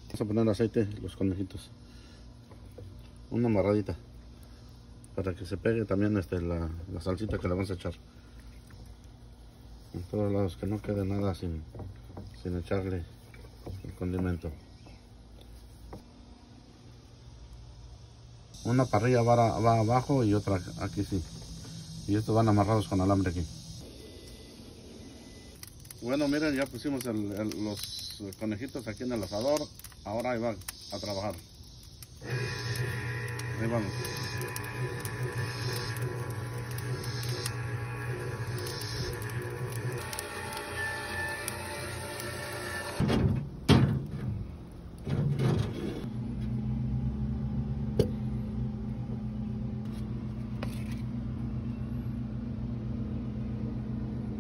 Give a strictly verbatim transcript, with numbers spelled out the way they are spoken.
Vamos a poner aceite, los conejitos. Una amarradita. Para que se pegue también este, la, la salsita que le vamos a echar. En todos lados, que no quede nada sin, sin echarle el condimento. Una parrilla va, va abajo y otra aquí sí. Y estos van amarrados con alambre aquí. Bueno, miren, ya pusimos el, el, los conejitos aquí en el asador. Ahora ahí va a trabajar. Ahí vamos.